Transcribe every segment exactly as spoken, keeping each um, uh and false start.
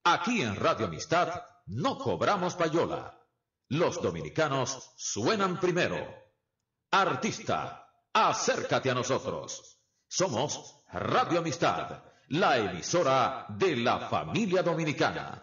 Aquí en Radio Amistad no cobramos payola. Los dominicanos suenan primero. Artista, acércate a nosotros. Somos Radio Amistad, la emisora de la familia dominicana.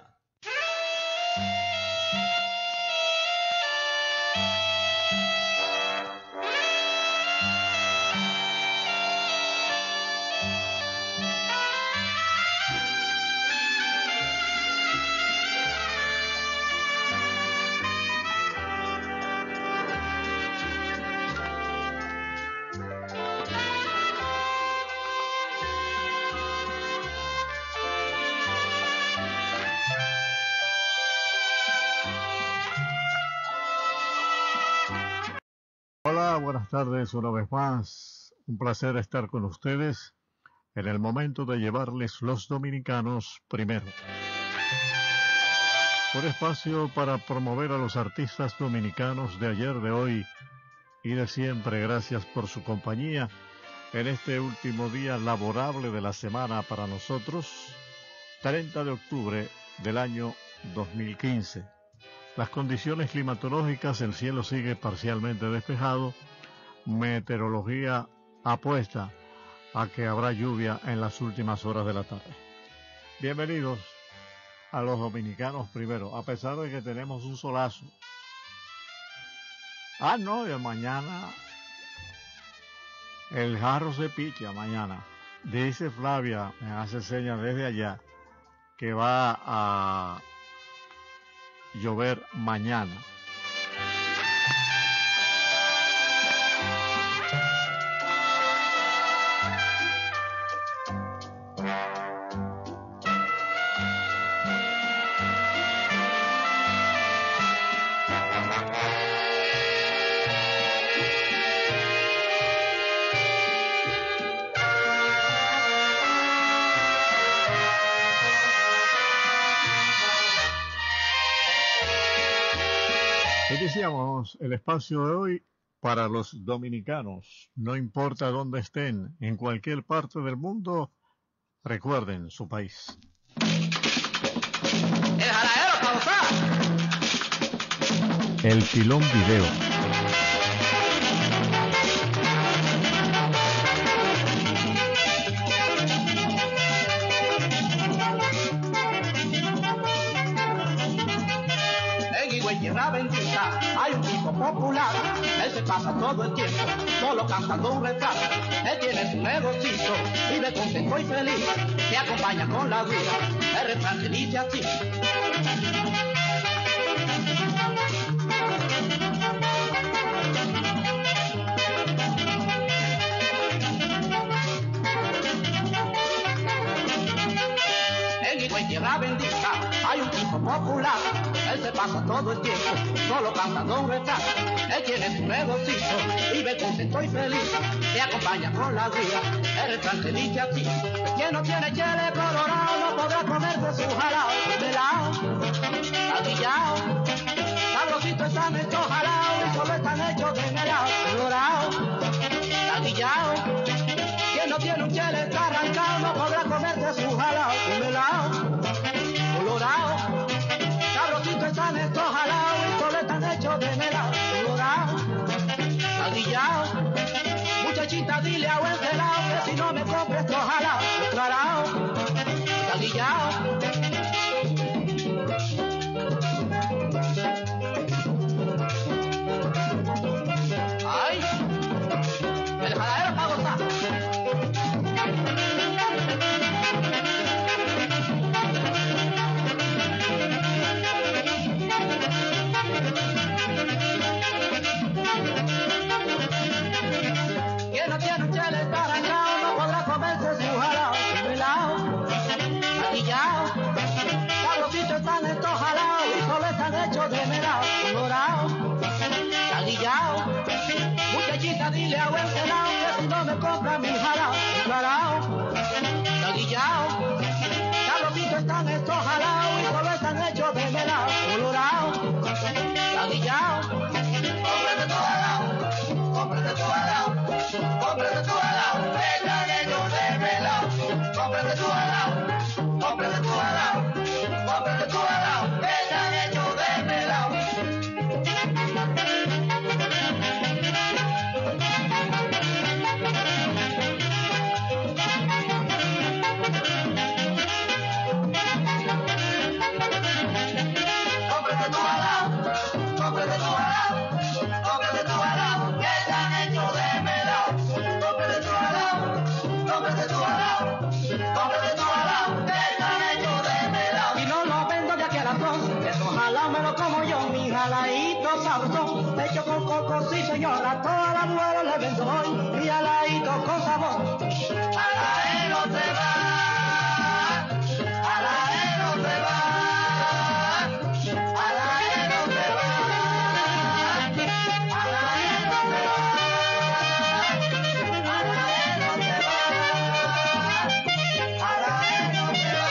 Buenas tardes una vez más, un placer estar con ustedes en el momento de llevarles los dominicanos primero. Un espacio para promover a los artistas dominicanos de ayer, de hoy y de siempre. Gracias por su compañía en este último día laborable de la semana para nosotros, treinta de octubre del año dos mil quince. Las condiciones climatológicas, el cielo sigue parcialmente despejado. Meteorología apuesta a que habrá lluvia en las últimas horas de la tarde. Bienvenidos a los dominicanos primero, a pesar de que tenemos un solazo. Ah, no, de mañana el jarro se picha mañana. Dice Flavia, me hace señas desde allá, que va a llover mañana. Iniciamos el espacio de hoy para los dominicanos. No importa dónde estén, en cualquier parte del mundo, recuerden su país. El jaladero para gozar. El Pilón Video. Tierra bendita, hay un tipo popular, él se pasa todo el tiempo, solo cantando un refrán. Él tiene su negocito, vive contento y feliz, te acompaña con la vida, el refrán que dice así. En tierra bendita, hay un tipo popular, él se pasa todo el tiempo, solo cantando un refrán. Él tiene su negocito, vive contento y feliz, te acompaña con la vida, el refrán que dice así. Quien no tiene chile colorado no podrá comerse su jalao, melao, ladillao, sabrosito están estos jalaos y solo están hechos de melao, colorao, ladillao. Quien no tiene un chile está arrancado no podrá comerse su jalao, melao, colorao, sabrosito están estos jalaos y solo están hechos de melao, colorao, ladillao. Muchachita dile a buen celao que si no me compre estos jalaos, colorao, ladillao. Ay, el jaladero para gozar. Quien no tiene un chile está jaladito sabrosón, hecho con coco, sí señora, toda la mujer le vendo hoy, mi jaladito con sabor. Jaladero se va, jaladero se va, jaladero se va, jaladero se va, jaladero se va, jaladero se va.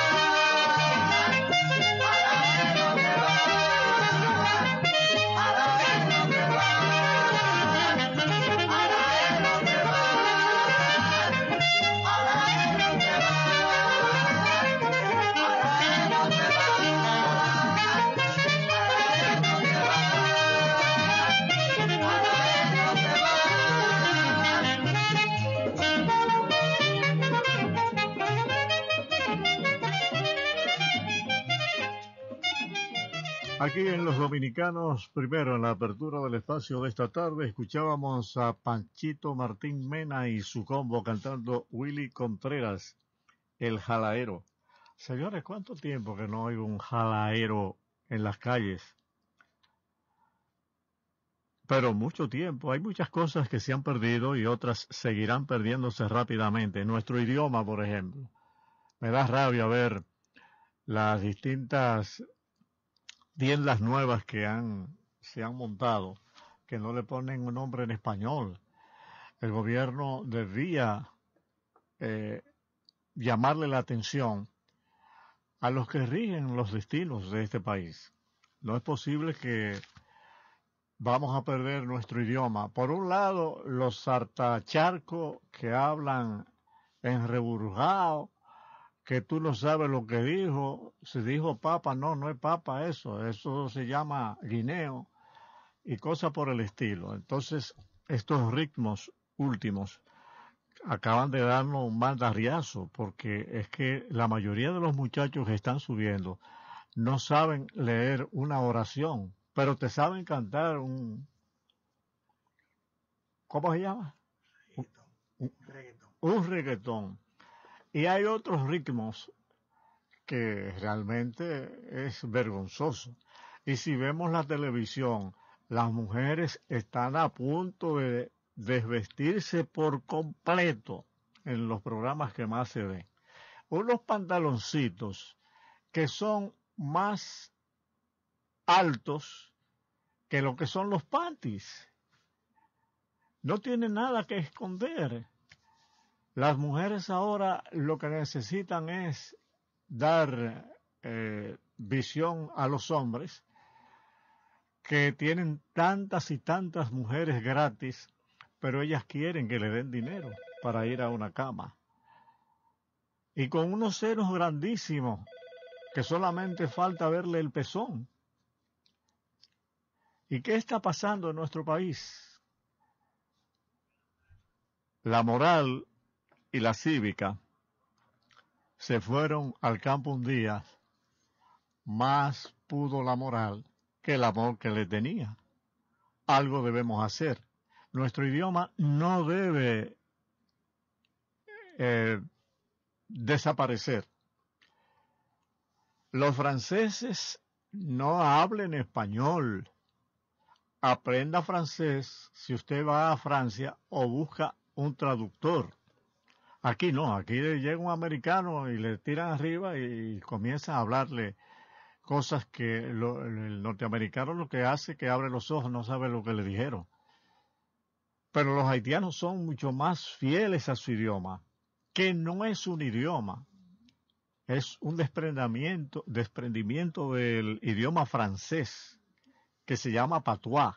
Aquí en Los Dominicanos, primero en la apertura del espacio de esta tarde, escuchábamos a Panchito Martín Mena y su combo cantando Willy Contreras, el jalaero. Señores, ¿cuánto tiempo que no hay un jalaero en las calles? Pero mucho tiempo. Hay muchas cosas que se han perdido y otras seguirán perdiéndose rápidamente. Nuestro idioma, por ejemplo. Me da rabia ver las distintas tiendas nuevas que han, se han montado, que no le ponen un nombre en español. El gobierno debía eh, llamarle la atención a los que rigen los destinos de este país. No es posible que vamos a perder nuestro idioma. Por un lado, los sartacharcos que hablan en reburjao, que tú no sabes lo que dijo, si dijo papa, no, no es papa eso, eso se llama guineo y cosas por el estilo. Entonces, estos ritmos últimos acaban de darnos un mandarriazo, porque es que la mayoría de los muchachos que están subiendo no saben leer una oración, pero te saben cantar un... ¿Cómo se llama? Un, un reggaetón. Un reggaetón. Y hay otros ritmos que realmente es vergonzoso. Y si vemos la televisión, las mujeres están a punto de desvestirse por completo en los programas que más se ven. Unos pantaloncitos que son más altos que lo que son los panties. No tienen nada que esconder. Las mujeres ahora lo que necesitan es dar eh, visión a los hombres que tienen tantas y tantas mujeres gratis, pero ellas quieren que le den dinero para ir a una cama. Y con unos senos grandísimos que solamente falta verle el pezón. ¿Y qué está pasando en nuestro país? La moral y la cívica se fueron al campo un día, más pudo la moral que el amor que le tenía. Algo debemos hacer. Nuestro idioma no debe eh, desaparecer. Los franceses no hablen español. Aprenda francés si usted va a Francia o busca un traductor. Aquí no, aquí llega un americano y le tiran arriba y comienza a hablarle cosas que lo, el norteamericano lo que hace es que abre los ojos, no sabe lo que le dijeron. Pero los haitianos son mucho más fieles a su idioma, que no es un idioma, es un desprendimiento, desprendimiento del idioma francés, que se llama patois.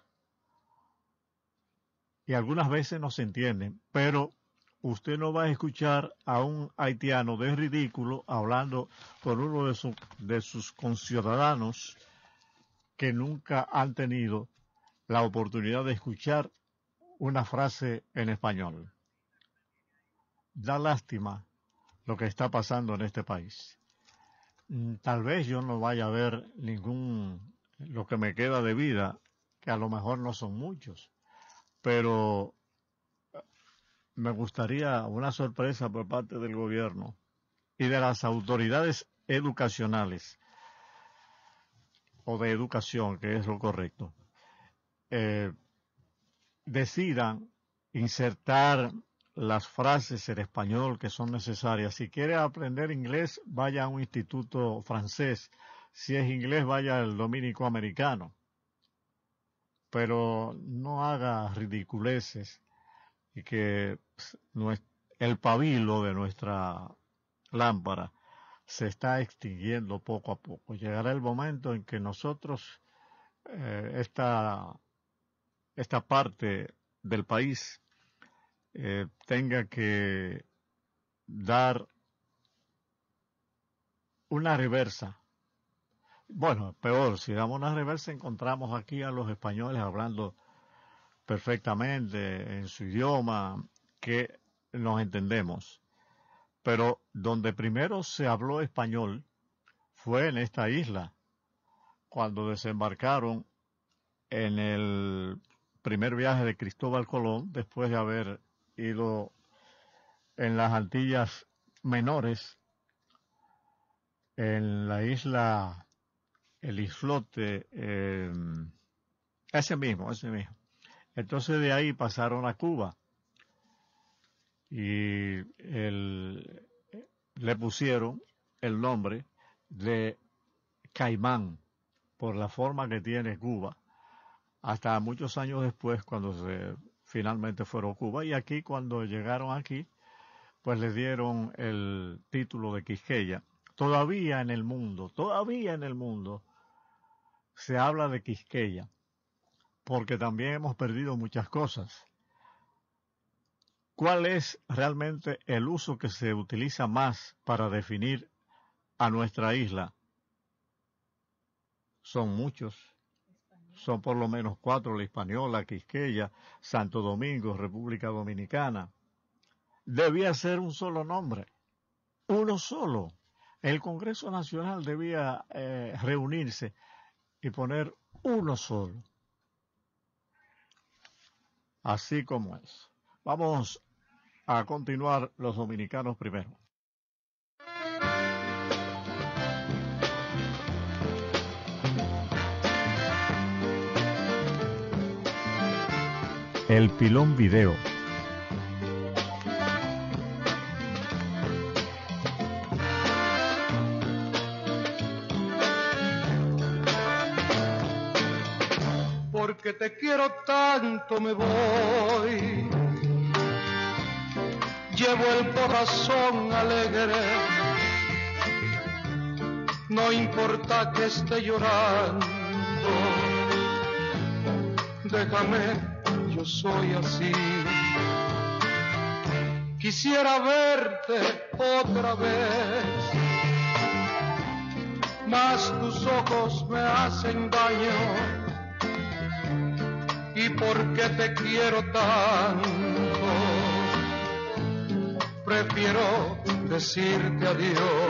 Y algunas veces no se entienden, pero usted no va a escuchar a un haitiano de ridículo hablando con uno de, su, de sus conciudadanos que nunca han tenido la oportunidad de escuchar una frase en español. Da lástima lo que está pasando en este país. Tal vez yo no vaya a ver ningún, lo que me queda de vida, que a lo mejor no son muchos, pero me gustaría una sorpresa por parte del gobierno y de las autoridades educacionales. o de educación, que es lo correcto, eh, decidan insertar las frases en español que son necesarias. Si quiere aprender inglés, vaya a un instituto francés. Si es inglés, vaya al dominico americano. Pero no haga ridiculeces y que el pabilo de nuestra lámpara se está extinguiendo poco a poco. Llegará el momento en que nosotros, eh, esta, esta parte del país, eh, tenga que dar una reversa. Bueno, peor, si damos una reversa, encontramos aquí a los españoles hablando perfectamente en su idioma, que nos entendemos. Pero donde primero se habló español fue en esta isla, cuando desembarcaron en el primer viaje de Cristóbal Colón, después de haber ido en las Antillas Menores, en la isla, el islote, eh, ese mismo, ese mismo. Entonces de ahí pasaron a Cuba y el, le pusieron el nombre de Caimán por la forma que tiene Cuba, hasta muchos años después cuando se finalmente fueron a Cuba, y aquí cuando llegaron aquí pues les dieron el título de Quisqueya. Todavía en el mundo, todavía en el mundo se habla de Quisqueya, porque también hemos perdido muchas cosas. ¿Cuál es realmente el uso que se utiliza más para definir a nuestra isla? Son muchos. Son por lo menos cuatro: La Hispaniola, Quisqueya, Santo Domingo, República Dominicana. Debía ser un solo nombre, uno solo. El Congreso Nacional debía eh, reunirse y poner uno solo. Así como es. Vamos a continuar los dominicanos primero. El Pilón Video. Porque te quiero tanto me voy, llevo el corazón alegre, no importa que esté llorando, déjame, yo soy así. Quisiera verte otra vez, mas tus ojos me hacen daño. Y porque te quiero tanto, prefiero decirte adiós.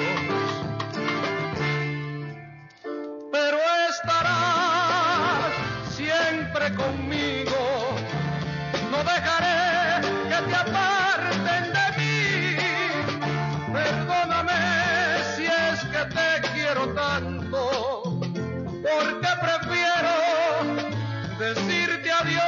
Pero estarás siempre conmigo, no dejaré que te aparten de mí. Perdóname si es que te quiero tanto, porque prefiero decirte adiós.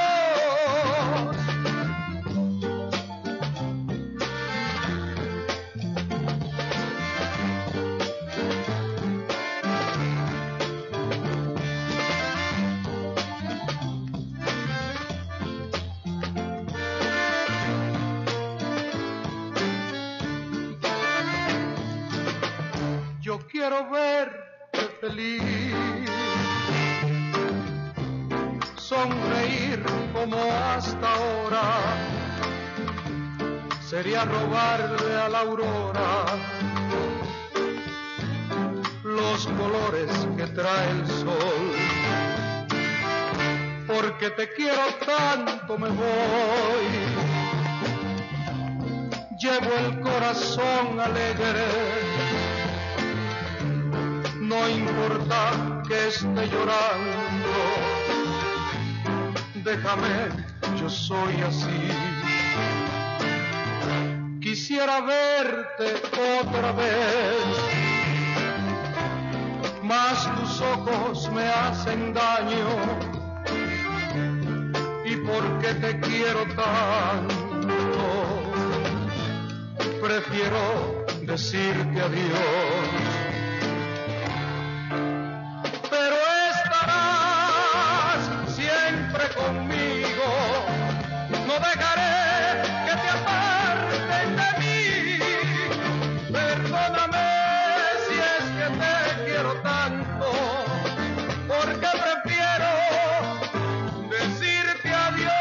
Yo quiero verte feliz, sonreír como hasta ahora, sería robarle a la aurora los colores que trae el sol. Porque te quiero tanto me voy, llevo el corazón alegre, no importa que esté llorando, déjame, yo soy así. Quisiera verte otra vez, mas tus tus ojos me hacen daño y porque te quiero tanto, prefiero decirte adiós. Pero estarás siempre conmigo, no dejaré que te aparten de mí. Perdóname si es que te quiero tanto, porque prefiero decirte adiós.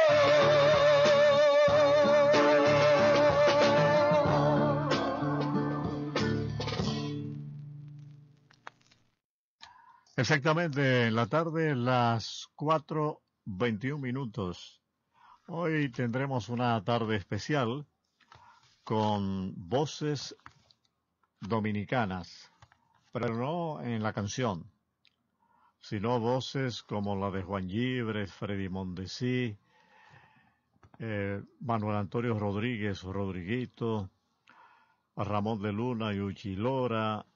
Exactamente, en la tarde, las cuatro veintiún minutos. Hoy tendremos una tarde especial con voces dominicanas, pero no en la canción, sino voces como la de Juan Gibres, Freddy Mondesí, eh, Manuel Antonio Rodríguez, Rodriguito, Ramón de Luna, Yuchi Lora,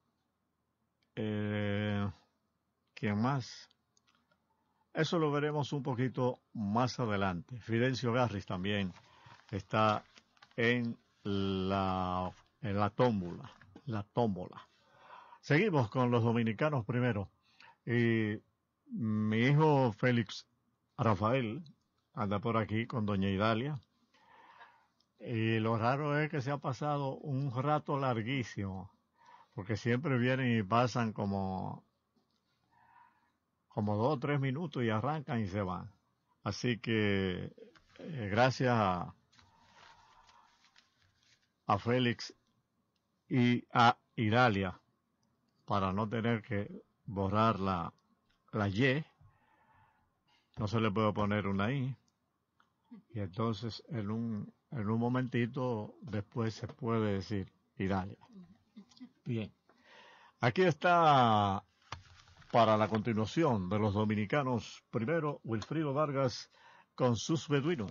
eh, ¿quién más? Eso lo veremos un poquito más adelante. Fidencio Garris también está en la, en la tómbola, la tómbola. Seguimos con los dominicanos primero. Y mi hijo Félix Rafael anda por aquí con doña Idalia. Y lo raro es que se ha pasado un rato larguísimo, porque siempre vienen y pasan como como dos o tres minutos y arrancan y se van. Así que eh, gracias a, a Félix y a Idalia, para no tener que borrar la, la Y, no se le puede poner una I, y entonces en un, en un momentito después se puede decir Idalia. Bien, aquí está para la continuación de los dominicanos, primero Wilfrido Vargas con sus beduinos.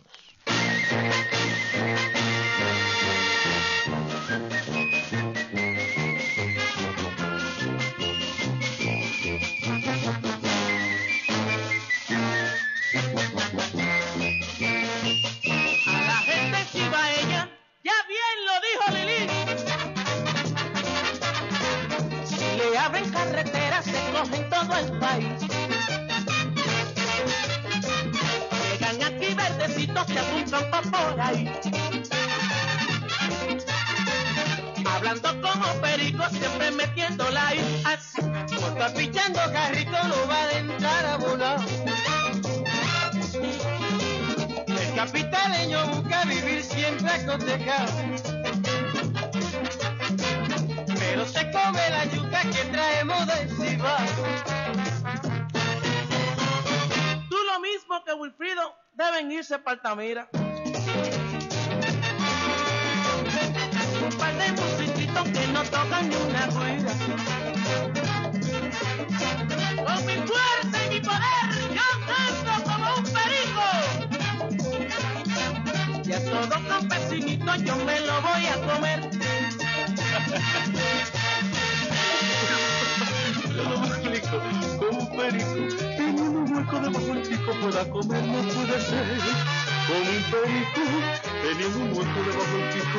A la gente cibaeña, ya bien lo dijo Lili. Si le abren carreteras, se cogen todo el país. Llegan aquí verdecitos que apuntan pa' por ahí. Hablando como perico, siempre metiéndola ahí. Así, por estar pichando carrito, no va a entrar a volar. El capitaleño busca vivir siempre acotejado, pero se come la yuca que traemos de Cibao. Tú lo mismo que Wilfrido, deben irse para Altamira. Un par de musiquitos que no tocan ni una ruida. Con mi fuerza y mi poder, yo canto como un perico. Y a todo campesinito yo me lo voy a comer. Yo lo explico, como un perico, en un hueco debajo el chico pueda comer, no puede ser. Como un perico, en un hueco debajo el chico.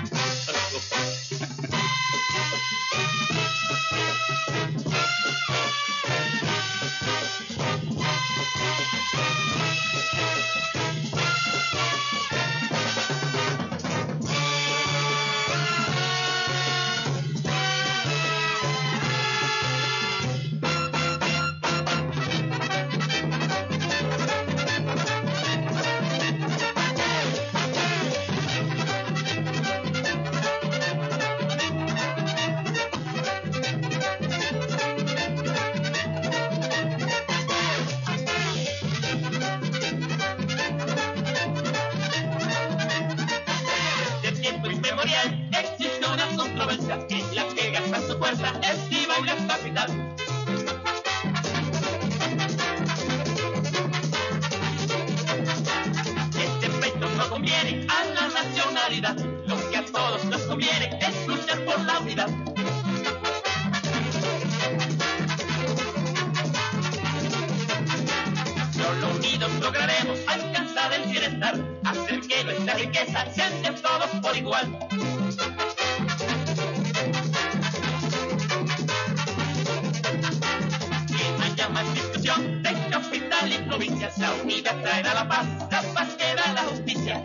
Lo que a todos nos conviene es luchar por la unidad. Solo unidos lograremos alcanzar el bienestar, hacer que nuestra riqueza sean de todos por igual. Que no haya más discusión de capital y provincias, la unidad traerá la paz, la paz que da la justicia.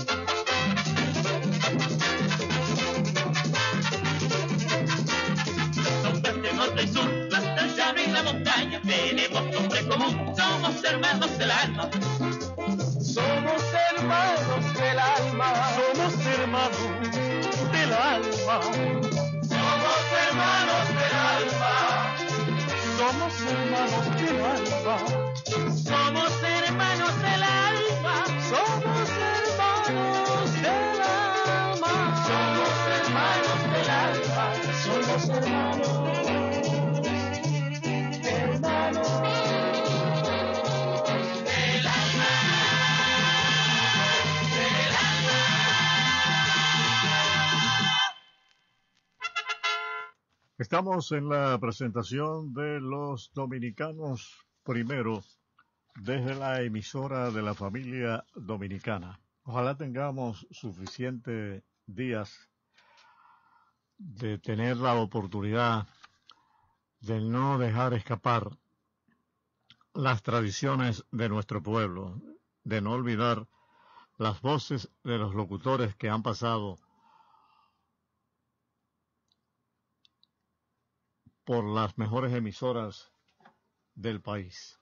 Norte y sur, hasta el llano y la montaña, tenemos nombre común, somos hermanos del alma. Somos hermanos del alma, Somos hermanos del alma. somos hermanos del alma, Somos hermanos del alma. Somos hermanos del alma. Somos hermanos del alma. somos hermanos del alma, somos hermanos, hermanos Del alma. Del alma. Estamos en la presentación de los dominicanos primero desde la emisora de la familia dominicana. Ojalá tengamos suficientes días de tener la oportunidad de no dejar escapar las tradiciones de nuestro pueblo, de no olvidar las voces de los locutores que han pasado por las mejores emisoras del país.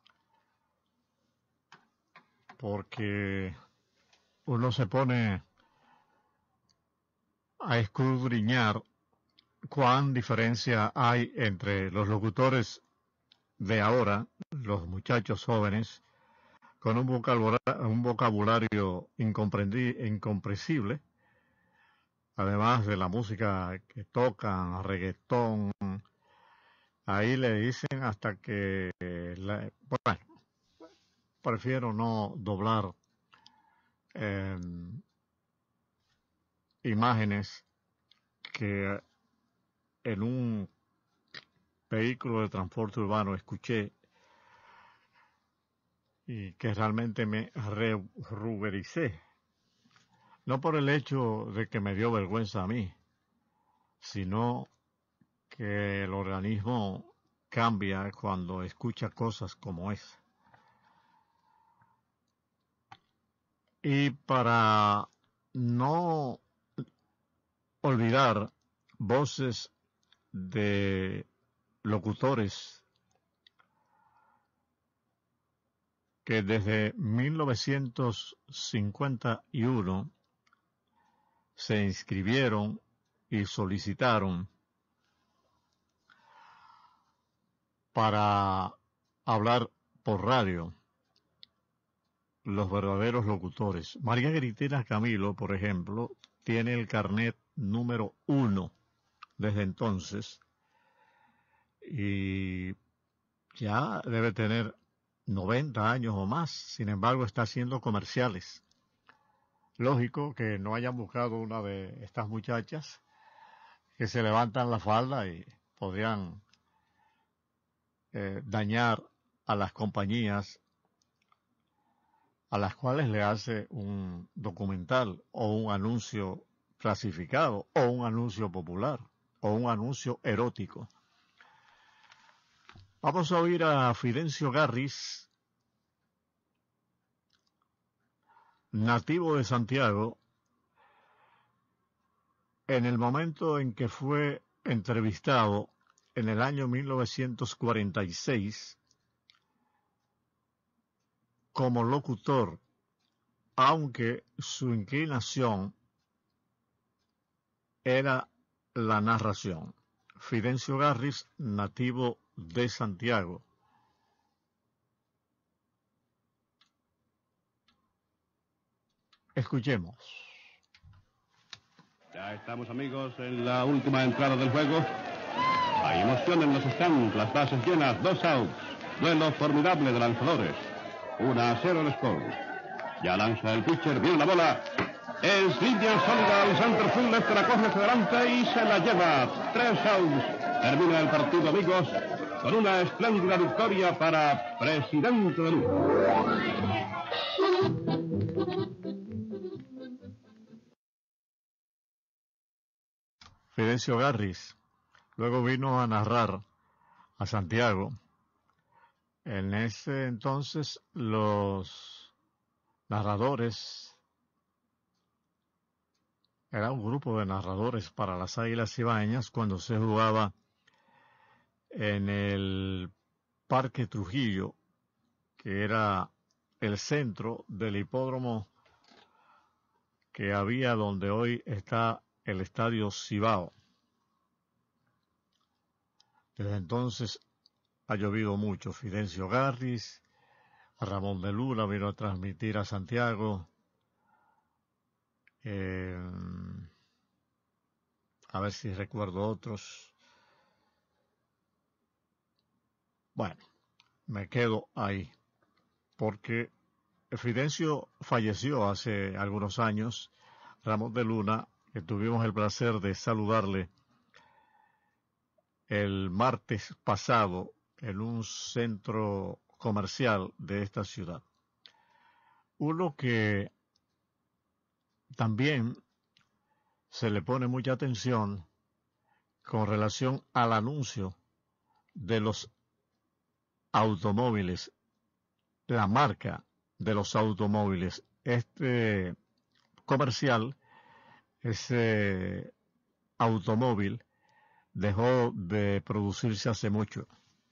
Porque uno se pone a escudriñar cuán diferencia hay entre los locutores de ahora, los muchachos jóvenes, con un vocabulario, un vocabulario incomprendi- incomprensible, además de la música que tocan, reggaetón. Ahí le dicen hasta que, la, bueno, prefiero no doblar eh, imágenes que en un vehículo de transporte urbano escuché y que realmente me re- ruboricé. No por el hecho de que me dio vergüenza a mí, sino que el organismo cambia cuando escucha cosas como esa. Y para no olvidar voces de locutores que desde mil novecientos cincuenta y uno se inscribieron y solicitaron para hablar por radio, los verdaderos locutores. María Gritina Camilo, por ejemplo, tiene el carnet número uno desde entonces y ya debe tener noventa años o más. Sin embargo, está haciendo comerciales. Lógico que no hayan buscado una de estas muchachas que se levantan la falda y podrían eh, dañar a las compañías a las cuales le hace un documental o un anuncio clasificado o un anuncio popular o un anuncio erótico. Vamos a oír a Fidencio Garris, nativo de Santiago, en el momento en que fue entrevistado en el año mil novecientos cuarenta y seis como locutor, aunque su inclinación era la narración. Fidencio Garris, nativo de Santiago. Escuchemos. Ya estamos, amigos, en la última entrada del juego. Hay emoción en los stands, las bases llenas, dos outs. Duelo formidable de lanzadores. Una a cero el score. Ya lanza el pitcher, viene la bola. Es línea sólida, el centerfield left, la coge hacia adelante y se la lleva. Tres outs. Termina el partido, amigos. con una espléndida victoria para Presidente de Luz. Fidencio Garris luego vino a narrar a Santiago. En ese entonces los narradores, era un grupo de narradores para las Águilas Cibaeñas cuando se jugaba en el Parque Trujillo, que era el centro del hipódromo que había donde hoy está el Estadio Cibao. Desde entonces ha llovido mucho. Fidencio Garris, Ramón de Luna vino a transmitir a Santiago. Eh, a ver si recuerdo otros. Bueno, me quedo ahí, porque Fidencio falleció hace algunos años. Ramón de Luna, que tuvimos el placer de saludarle el martes pasado en un centro comercial de esta ciudad. Uno que también se le pone mucha atención con relación al anuncio de los automóviles, la marca de los automóviles. Este comercial, ese automóvil, dejó de producirse hace mucho.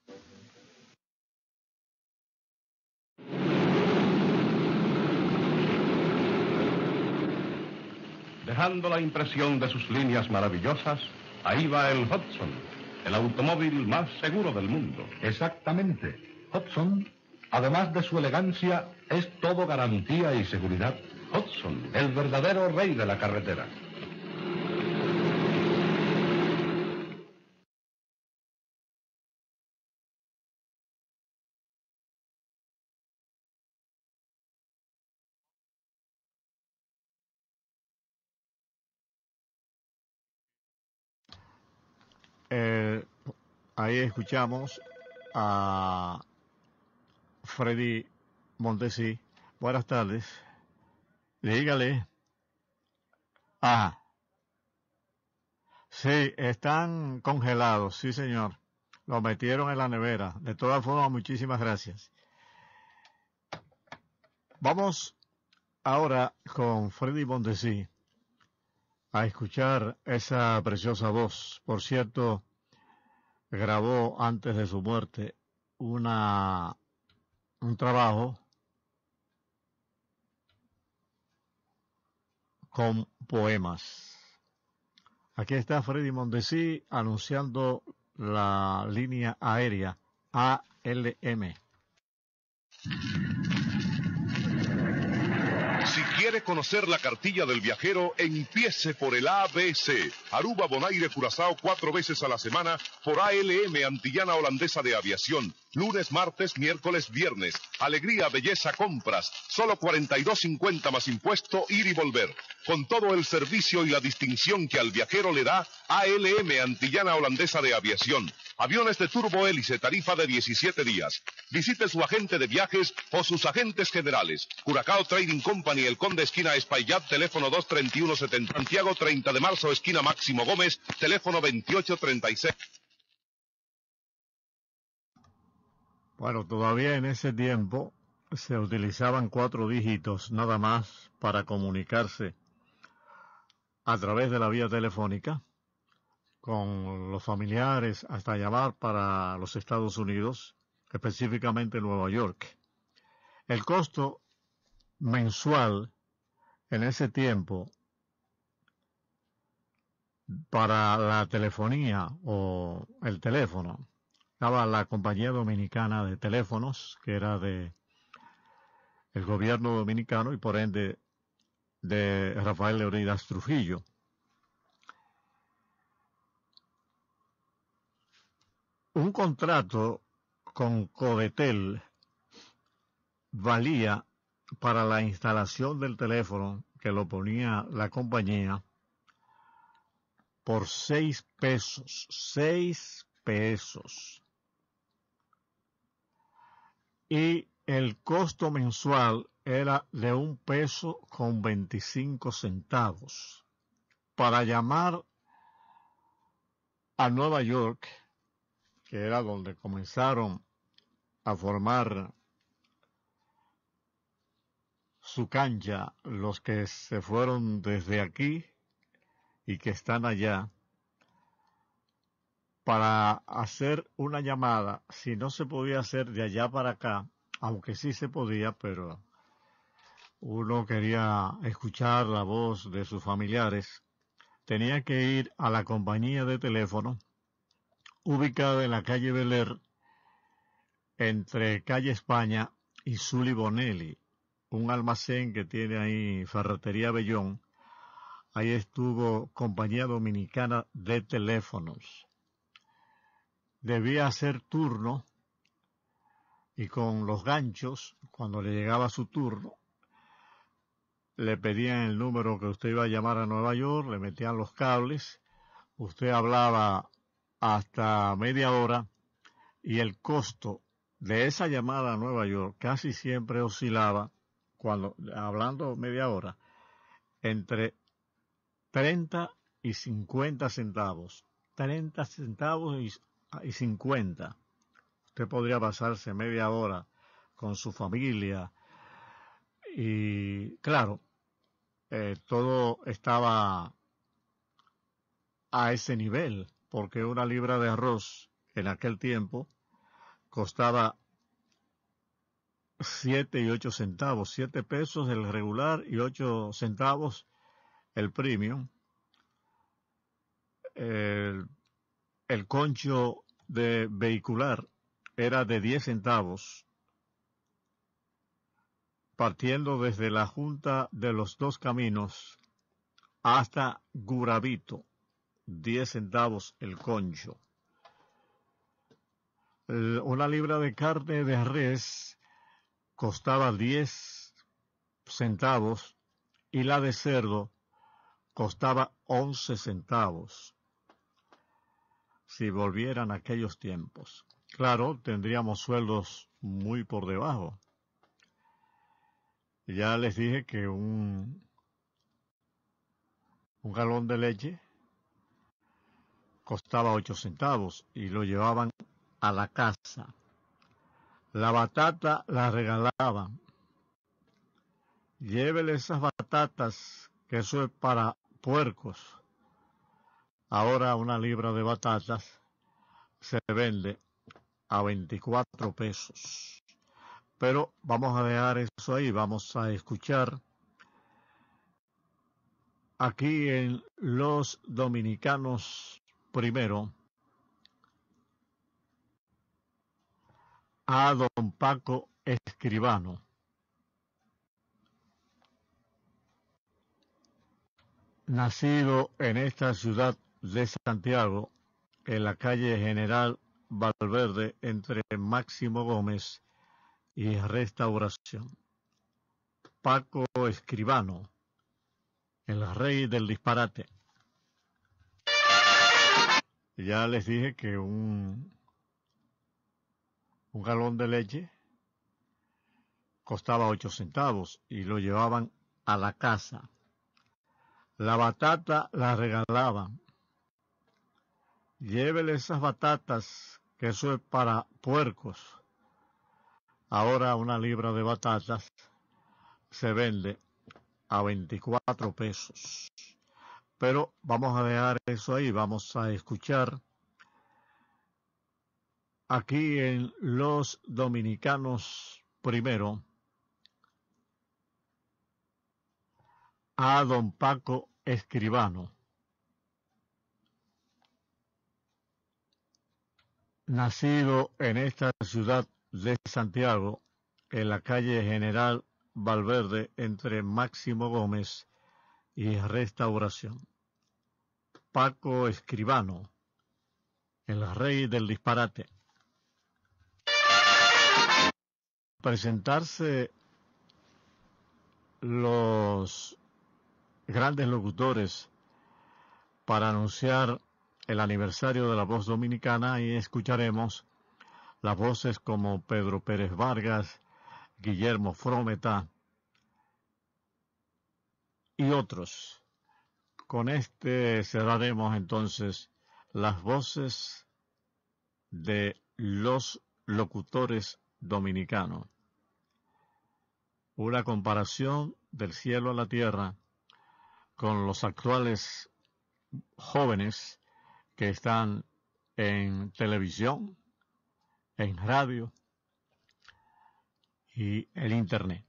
Dejando la impresión de sus líneas maravillosas, ahí va el Hudson, el automóvil más seguro del mundo. Exactamente. Hudson, además de su elegancia, es todo garantía y seguridad. Hudson, el verdadero rey de la carretera. Eh, ahí escuchamos a Freddy Montesí. Buenas tardes. Dígale. Ah, sí, están congelados, sí señor. Lo metieron en la nevera. De todas formas, muchísimas gracias. Vamos ahora con Freddy Montesí a escuchar esa preciosa voz. Por cierto, grabó antes de su muerte una un trabajo con poemas. Aquí está Freddy Montesí anunciando la línea aérea A L M. Si quiere conocer la cartilla del viajero, empiece por el A B C. Aruba, Bonaire, Curazao, cuatro veces a la semana por A L M, Antillana Holandesa de Aviación. Lunes, martes, miércoles, viernes. Alegría, belleza, compras. Solo cuarenta y dos cincuenta más impuesto, ir y volver. Con todo el servicio y la distinción que al viajero le da A L M, Antillana Holandesa de Aviación. Aviones de turbohélice, tarifa de diecisiete días. Visite su agente de viajes o sus agentes generales. Curacao Trading Company, El Conde, esquina Espaillat, teléfono dos treinta y uno setenta. Santiago, treinta de marzo, esquina Máximo Gómez, teléfono veintiocho treinta y seis. Bueno, todavía en ese tiempo se utilizaban cuatro dígitos nada más para comunicarse a través de la vía telefónica con los familiares, hasta llamar para los Estados Unidos, específicamente Nueva York. El costo mensual en ese tiempo para la telefonía o el teléfono, estaba la Compañía Dominicana de Teléfonos, que era de el gobierno dominicano y por ende de Rafael Leónidas Trujillo. Un contrato con Codetel valía para la instalación del teléfono, que lo ponía la compañía, por seis pesos, seis pesos. y el costo mensual era de un peso con veinticinco centavos. Para llamar a Nueva York, que era donde comenzaron a formar su cancha los que se fueron desde aquí y que están allá, para hacer una llamada, si no se podía hacer de allá para acá, aunque sí se podía, pero uno quería escuchar la voz de sus familiares, tenía que ir a la compañía de teléfono ubicada en la calle Bel Air, entre calle España y Sully Bonelli, un almacén que tiene ahí Ferretería Bellón. Ahí estuvo Compañía Dominicana de Teléfonos. Debía hacer turno y con los ganchos, cuando le llegaba su turno, le pedían el número que usted iba a llamar a Nueva York, le metían los cables, usted hablaba hasta media hora y el costo de esa llamada a Nueva York casi siempre oscilaba, cuando hablando media hora, entre treinta y cincuenta centavos. treinta centavos y, y cincuenta. Usted podría pasarse media hora con su familia y, claro, eh, todo estaba a ese nivel, porque una libra de arroz en aquel tiempo costaba siete y ocho centavos, siete pesos el regular y ocho centavos el premium. El, el concho de vehicular era de diez centavos, partiendo desde la Junta de los Dos Caminos hasta Gurabito, diez centavos el concho. El, una libra de carne de res costaba diez centavos y la de cerdo costaba once centavos. Si volvieran aquellos tiempos, claro, tendríamos sueldos muy por debajo. Ya les dije que un, un galón de leche costaba ocho centavos y lo llevaban a la casa. La batata la regalaban. Llévele esas batatas, que eso es para puercos. Ahora una libra de batatas se vende a veinticuatro pesos. Pero vamos a dejar eso ahí, vamos a escuchar aquí en Los Dominicanos Primero a don Paco Escribano. Nacido en esta ciudad de Santiago, en la calle General Valverde, entre Máximo Gómez y Restauración. Paco Escribano, el rey del disparate. Ya les dije que un, un galón de leche costaba ocho centavos y lo llevaban a la casa. La batata la regalaban. Llévele esas batatas, que eso es para puercos. Ahora una libra de batatas se vende a veinticuatro pesos. Pero vamos a dejar eso ahí, vamos a escuchar aquí en Los Dominicanos Primero a don Paco Escribano. Nacido en esta ciudad de Santiago, en la calle General Valverde, entre Máximo Gómez y Restauración. Paco Escribano, el rey del disparate. Presentarse los grandes locutores para anunciar el aniversario de la Voz Dominicana y escucharemos las voces como Pedro Pérez Vargas, Guillermo Frometa y otros. Con este cerraremos entonces las voces de los locutores dominicanos. Una comparación del cielo a la tierra con los actuales jóvenes que están en televisión, en radio y en internet.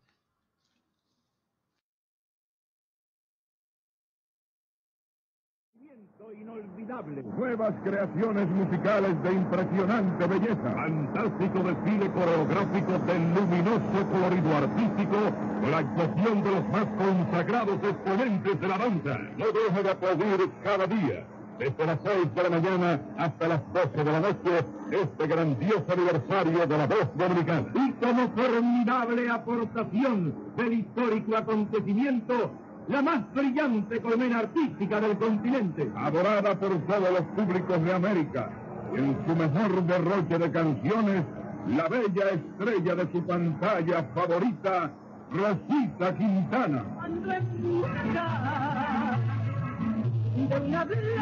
Inolvidable. Nuevas creaciones musicales de impresionante belleza. Fantástico desfile coreográfico del luminoso colorido artístico con la actuación de los más consagrados exponentes de la danza. No deje de aplaudir cada día, desde las seis de la mañana hasta las doce de la noche, este grandioso aniversario de la voz dominicana. Y como formidable aportación del histórico acontecimiento, la más brillante colmena artística del continente. Adorada por todos los públicos de América, y en su mejor derroche de canciones, la bella estrella de su pantalla favorita, Rosita Quintana. Cuando en busca de una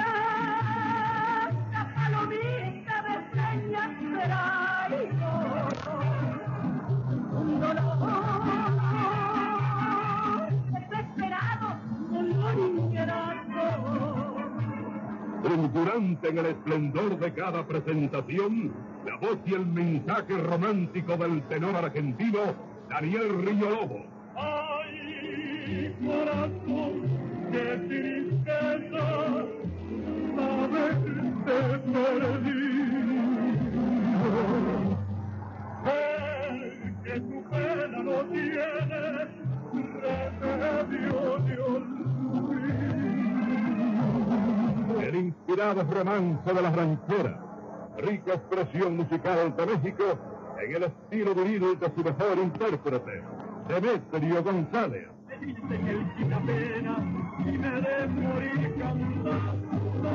blanca palomita de estrellas traigo un dolor desesperado, dolor ingrato. Fulgurante en el esplendor de cada presentación, la voz y el mensaje romántico del tenor argentino Daniel Río Lobo. Ay, corazón, qué tristeza haberte perdido. Ver que tu pena no tiene remedio de olvido. El inspirado romance de la ranchera, rica expresión musical de México en el estilo viril de su mejor intérprete, Demetrio González. Me dice que él quita pena y me de morir cantando.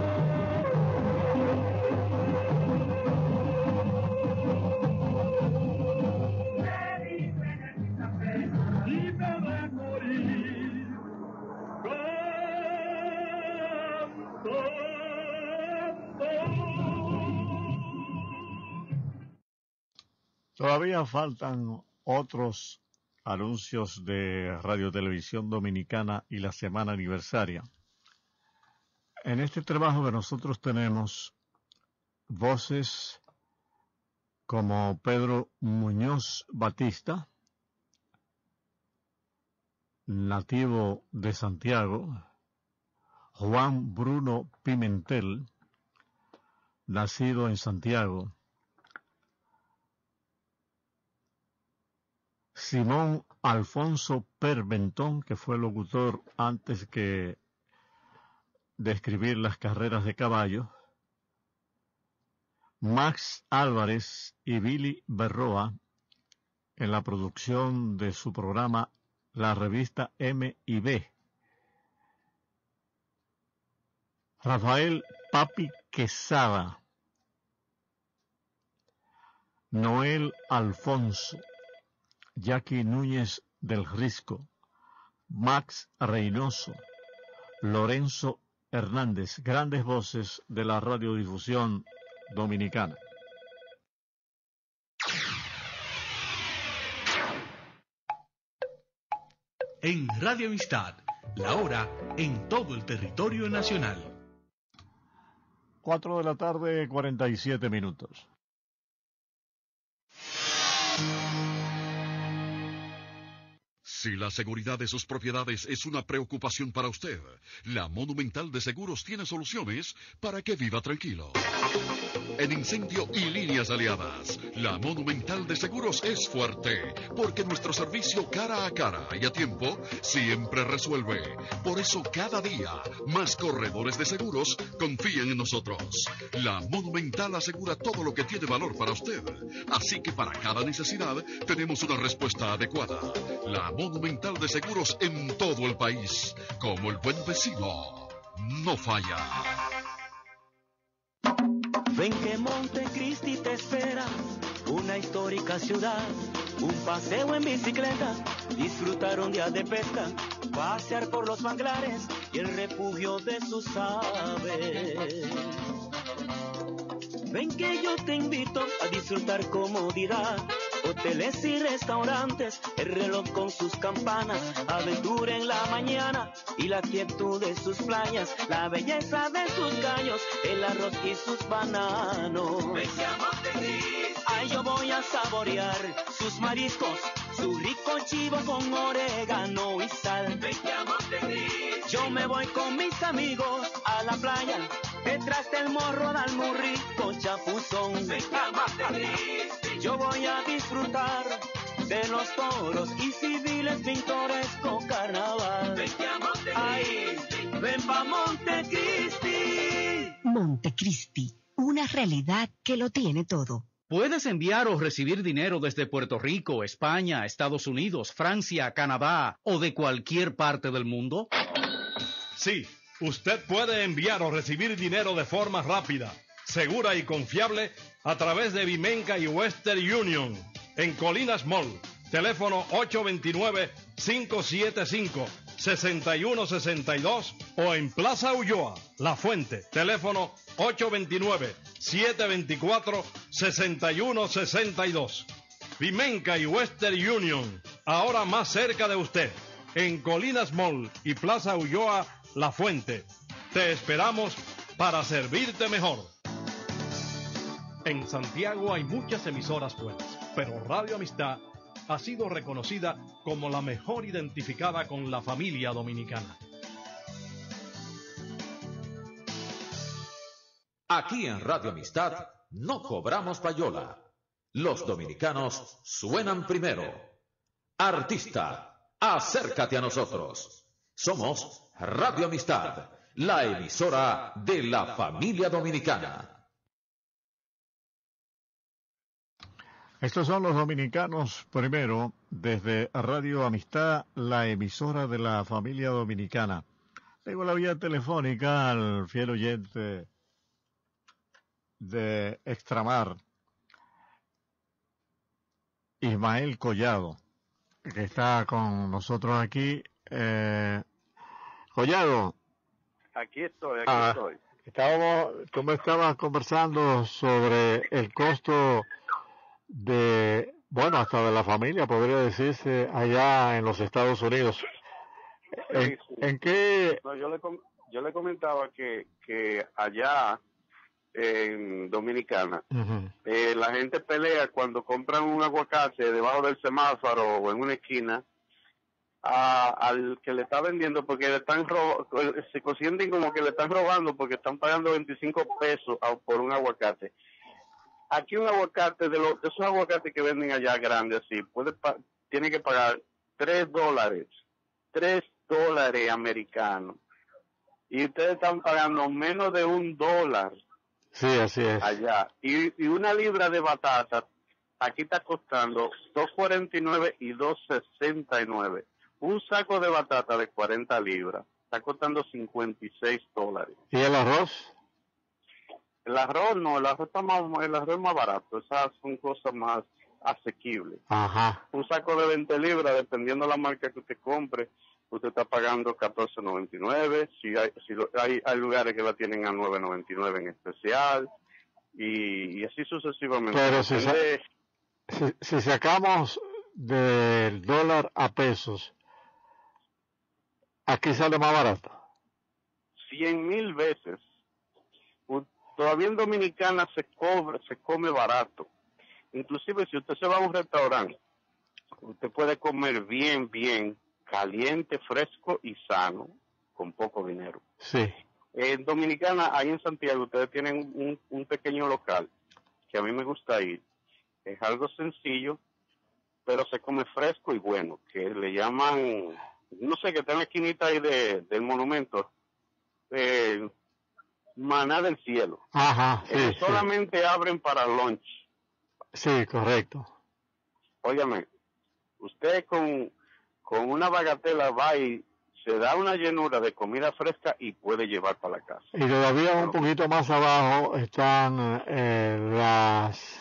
Todavía faltan otros anuncios de Radio Televisión Dominicana y la semana aniversaria. En este trabajo que nosotros tenemos voces como Pedro Muñoz Batista, nativo de Santiago, Juan Bruno Pimentel, nacido en Santiago, Simón Alfonso Perventón, que fue locutor antes que de escribir las carreras de caballo, Max Álvarez y Billy Berroa en la producción de su programa La Revista M y B, Rafael Papi Quesada, Noel Alfonso, Jackie Núñez del Risco, Max Reynoso, Lorenzo Hernández, grandes voces de la radiodifusión dominicana. En Radio Amistad, la hora en todo el territorio nacional. Cuatro de la tarde, cuarenta y siete minutos. Si la seguridad de sus propiedades es una preocupación para usted, la Monumental de Seguros tiene soluciones para que viva tranquilo. En incendio y líneas aliadas, la Monumental de Seguros es fuerte, porque nuestro servicio cara a cara y a tiempo siempre resuelve. Por eso cada día más corredores de seguros confían en nosotros. La Monumental asegura todo lo que tiene valor para usted, así que para cada necesidad tenemos una respuesta adecuada. La Monumental de Seguros en todo el país, como el buen vecino, no falla. Ven que Montecristi te espera, una histórica ciudad, un paseo en bicicleta, disfrutar un día de pesca, pasear por los manglares y el refugio de sus aves. Ven que yo te invito a disfrutar comodidad, hoteles y restaurantes, el reloj con sus campanas, aventura en la mañana y la quietud de sus playas, la belleza de sus caños, el arroz y sus bananos. Ay, yo voy a saborear sus mariscos, su rico chivo con orégano y sal. Yo me voy con mis amigos a la playa, detrás del morro del muy rico chapuzón. Yo voy a disfrutar de los toros y civiles pintoresco carnaval. Ay, ven pa' Montecristi. Montecristi, una realidad que lo tiene todo. Puedes enviar o recibir dinero desde Puerto Rico, España, Estados Unidos, Francia, Canadá o de cualquier parte del mundo. Sí, usted puede enviar o recibir dinero de forma rápida, segura y confiable a través de Vimenca y Western Union en Colinas Mall. Teléfono ocho dos nueve, cinco siete cinco, seis uno seis dos o en Plaza Ulloa, La Fuente. Teléfono ocho dos nueve, siete dos cuatro, seis uno seis dos. Vimenca y Western Union, ahora más cerca de usted, en Colinas Mall y Plaza Ulloa, La Fuente. Te esperamos para servirte mejor. En Santiago hay muchas emisoras buenas, pero Radio Amistad ha sido reconocida como la mejor identificada con la familia dominicana. Aquí en Radio Amistad no cobramos payola. Los dominicanos suenan primero. Artista, acércate a nosotros. Somos Radio Amistad, la emisora de la familia dominicana. Estos son los dominicanos primero, desde Radio Amistad, la emisora de la familia dominicana. Tengo la vía telefónica al fiel oyente de Extramar, Ismael Collado, que está con nosotros aquí. Eh, Collado. Aquí estoy, aquí ah, estoy. Estábamos, tú me estabas conversando sobre el costo de, bueno, hasta de la familia, podría decirse, allá en los Estados Unidos. ¿En, Sí, sí. en qué? No, yo, le, com- yo le comentaba que, que allá en Dominicana, Uh-huh. eh, la gente pelea cuando compran un aguacate debajo del semáforo o en una esquina a- al que le está vendiendo, porque le están ro- se consienten como que le están robando porque están pagando veinticinco pesos a- por un aguacate. Aquí un aguacate, de, los, de esos aguacates que venden allá grandes así, puede pa- tiene que pagar tres dólares, tres dólares americanos. Y ustedes están pagando menos de un dólar Sí, así es. allá. Y, y una libra de batata aquí está costando dos cuarenta y nueve y dos sesenta y nueve. Un saco de batata de cuarenta libras está costando cincuenta y seis dólares. ¿Y el arroz? El arroz no, el arroz está más, el arroz es más barato, esas son cosas más asequibles. Ajá. Un saco de veinte libras, dependiendo de la marca que usted compre, usted está pagando catorce noventa y nueve. Si hay, si lo- hay, hay lugares que la tienen a nueve noventa y nueve en especial, y, y así sucesivamente. Pero si, sa- Depende- si, si sacamos del dólar a pesos, aquí sale más barato. cien mil veces. U- Todavía en Dominicana se cobra, se come barato. Inclusive si usted se va a un restaurante, usted puede comer bien, bien, caliente, fresco y sano, con poco dinero. Sí. En Dominicana, ahí en Santiago, ustedes tienen un, un pequeño local que a mí me gusta ir. Es algo sencillo, pero se come fresco y bueno, que le llaman, no sé, que está en la esquinita ahí de, del monumento, eh, Maná del Cielo. Ajá, sí, Ellos sí. solamente abren para lunch. Sí, correcto. Óigame, usted con, con una bagatela va y se da una llenura de comida fresca y puede llevar para la casa. Y todavía un poquito más abajo están eh, las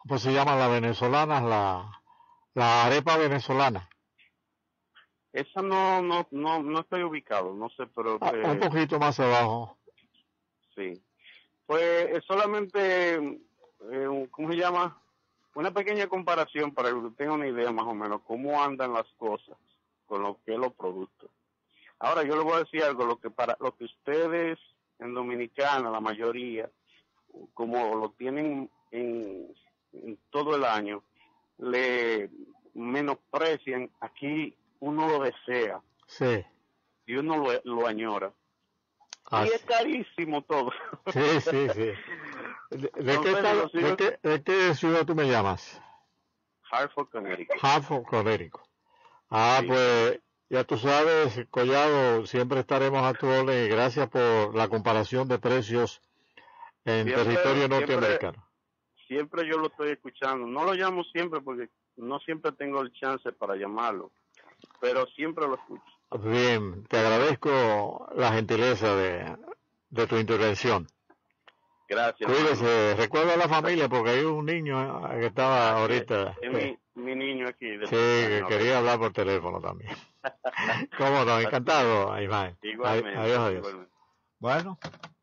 pues se llaman las venezolanas, la, la arepa venezolana. Esa no, no, no, no estoy ubicado, no sé, pero... Ah, eh, un poquito más abajo. Sí. Pues es solamente, eh, ¿cómo se llama? Una pequeña comparación para que usted tenga una idea más o menos cómo andan las cosas con lo que es los productos. Ahora yo le voy a decir algo, lo que para lo que ustedes en Dominicana, la mayoría, como lo tienen en, en todo el año, le menosprecian, aquí uno lo desea. Sí. Y uno lo, lo añora. Ah, y es sí. carísimo todo. Sí, sí, sí. ¿De, de, qué, estado, de, qué, ¿De qué ciudad tú me llamas? Hartford, Connecticut. Hartford, Connecticut. Ah, sí. Pues ya tú sabes, Collado, siempre estaremos a tu orden y gracias por la comparación de precios en siempre, territorio norteamericano. Siempre, siempre yo lo estoy escuchando. No lo llamo siempre porque no siempre tengo el chance para llamarlo, pero siempre lo escucho. Bien, te agradezco la gentileza de, de tu intervención. Gracias. Cuídese, hermano. Recuerda a la familia porque hay un niño que estaba ahorita. Es eh, mi, mi niño aquí. Sí, que quería hablar por teléfono también. Cómo no, encantado, Iván. Igualmente. Adiós, adiós. Igualmente. Bueno,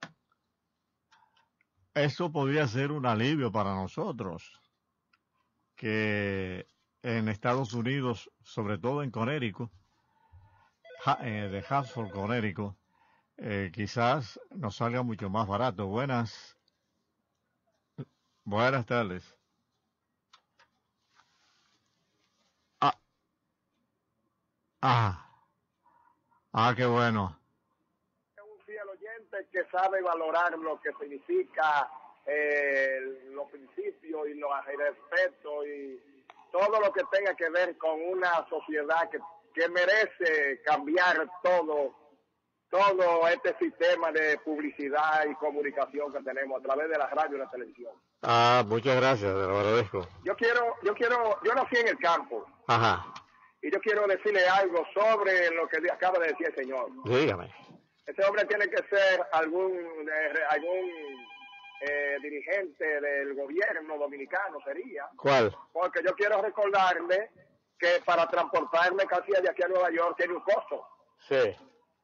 eso podría ser un alivio para nosotros, que en Estados Unidos, sobre todo en Connecticut, de Hartford, Connecticut, eh, quizás nos salga mucho más barato. Buenas, buenas tardes. Ah, ah, ah, qué bueno. Un fiel oyente que sabe valorar lo que significa eh, los principios y los el respeto y todo lo que tenga que ver con una sociedad que que merece cambiar todo, todo este sistema de publicidad y comunicación que tenemos a través de la radio y la televisión. Ah, muchas gracias, te lo agradezco. Yo quiero, yo quiero, yo nací en el campo. Ajá. Y yo quiero decirle algo sobre lo que acaba de decir el señor. Dígame. Ese hombre tiene que ser algún, eh, algún eh, dirigente del gobierno dominicano, sería. ¿Cuál? Porque yo quiero recordarle que para transportar mercancías de aquí a Nueva York tiene un costo. Sí.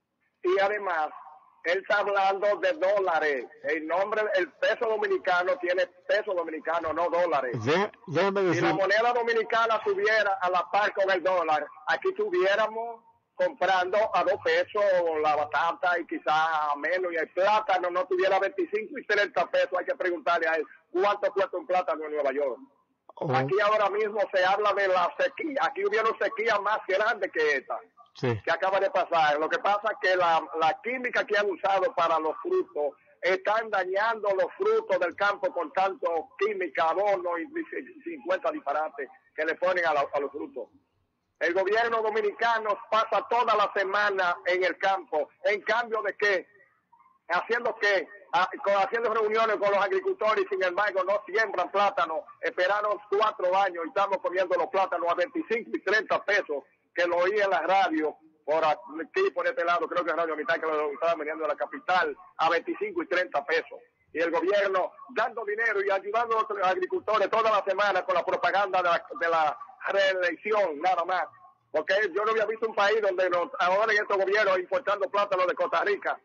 Y además, él está hablando de dólares. El nombre, el peso dominicano tiene peso dominicano, no dólares. Dé, déjame decir... Si la moneda dominicana subiera a la par con el dólar, aquí estuviéramos comprando a dos pesos la batata y quizás a menos. Y el plátano no tuviera veinticinco y treinta pesos. Hay que preguntarle a él cuánto cuesta un plátano en Nueva York. Oh. Aquí ahora mismo se habla de la sequía. Aquí hubieron sequía más grande que esta, sí, que acaba de pasar. Lo que pasa es que la, la química que han usado para los frutos están dañando los frutos del campo con tanto química, abono y cincuenta disparates que le ponen a, la, a los frutos. El gobierno dominicano pasa toda la semana en el campo. ¿En cambio de qué? ¿Haciendo qué? Haciendo reuniones con los agricultores y sin embargo no siembran plátano. Esperaron cuatro años y estamos comiendo los plátanos a veinticinco y treinta pesos, que lo oí en la radio por aquí, por este lado, creo que es Radio Mitad, que lo estaban vendiendo de la capital a veinticinco y treinta pesos. Y el gobierno dando dinero y ayudando a los agricultores toda la semana con la propaganda de la, de la reelección, nada más. Porque yo no había visto un país donde nos, ahora en estos gobiernos importando plátano de Costa Rica.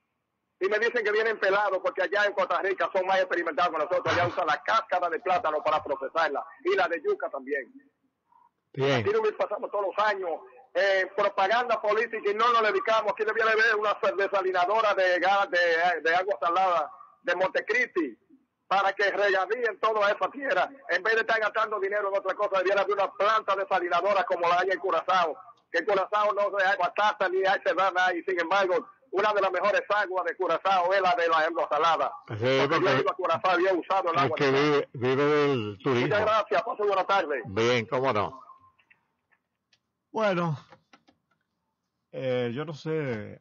Y me dicen que vienen pelados porque allá en Costa Rica son más experimentados que nosotros. Allá usan la cáscara de plátano para procesarla y la de yuca también. Bien. Aquí nos pasamos todos los años eh, propaganda política y no nos dedicamos. Aquí debiera haber una desalinadora de gas, de, de agua salada de Montecristi para que regadíen toda esa tierra. En vez de estar gastando dinero en otra cosa, debiera haber una planta desalinadora como la hay en Curazao. Que en Curazao no se hay batata ni hay cebada y sin embargo una de las mejores aguas de Curazao es la de la agua salada. Sí, porque porque yo iba a Curazao, había usado el es agua. que vive, vive del turismo. Muchas gracias, pase buena tarde. Bien, cómo no. Bueno, eh, yo no sé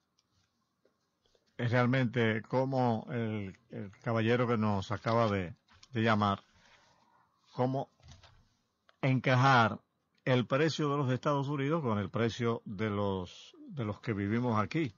realmente cómo el, el caballero que nos acaba de, de llamar, cómo encajar el precio de los Estados Unidos con el precio de los de los que vivimos aquí.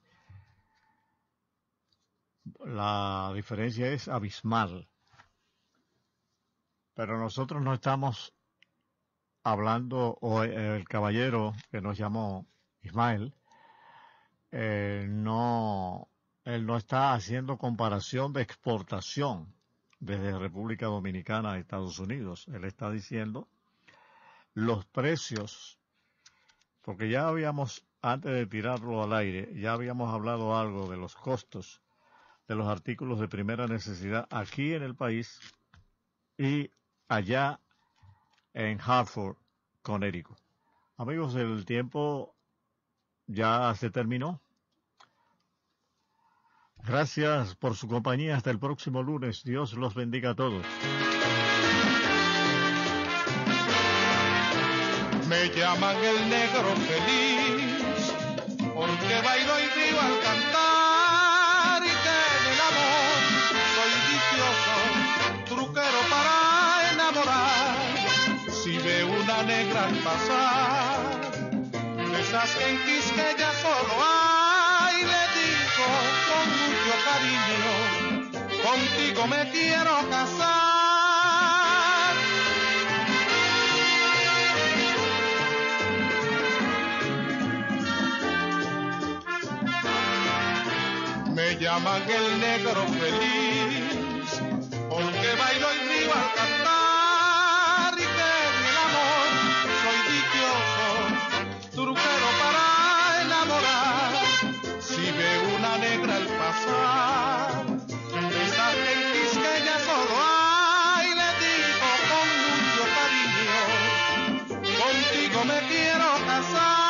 La diferencia es abismal. Pero nosotros no estamos hablando, o el caballero que nos llamó, Ismael, eh, no, él no está haciendo comparación de exportación desde República Dominicana a Estados Unidos. Él está diciendo los precios, porque ya habíamos, antes de tirarlo al aire, ya habíamos hablado algo de los costos de los artículos de primera necesidad aquí en el país y allá en Hartford, Connecticut. Amigos, el tiempo ya se terminó. Gracias por su compañía. Hasta el próximo lunes. Dios los bendiga a todos. Me llaman el negro feliz porque bailo y río al cantar, y que en el amor soy vicioso, truquero para enamorar. Si veo una negra al pasar, de esas que en Quisqueya solo hay, le digo con mucho cariño, contigo me quiero casar. Me llaman el negro feliz porque bailo y río al cantar, y que en el amor soy dichoso, truquero para enamorar. Si veo una negra al pasar, esa gente que ya solo hay, le digo con mucho cariño, contigo me quiero casar.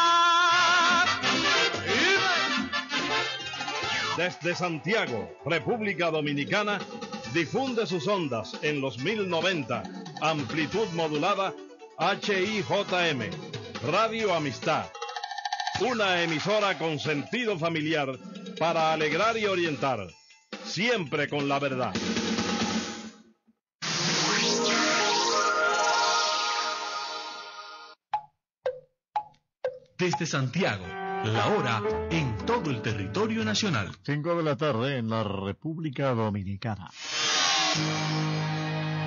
Desde Santiago, República Dominicana, difunde sus ondas en los mil noventa, amplitud modulada H I J M, Radio Amistad. Una emisora con sentido familiar para alegrar y orientar, siempre con la verdad. Desde Santiago, la hora en todo el territorio nacional. Cinco de la tarde en la República Dominicana.